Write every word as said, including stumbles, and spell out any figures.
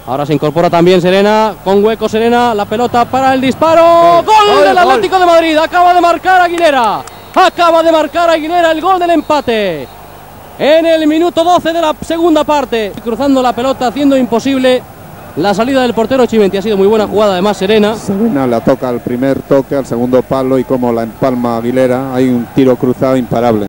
Ahora se incorpora también Serena, con hueco Serena, la pelota para el disparo. ¡Gol, gol del Atlético gol. de Madrid! Acaba de marcar Aguilera. Acaba de marcar Aguilera el gol del empate. En el minuto doce de la segunda parte. Cruzando la pelota, haciendo imposible la salida del portero Chimenti. Ha sido muy buena jugada, además Serena. Serena la toca al primer toque, al segundo palo, y como la empalma Aguilera, hay un tiro cruzado imparable.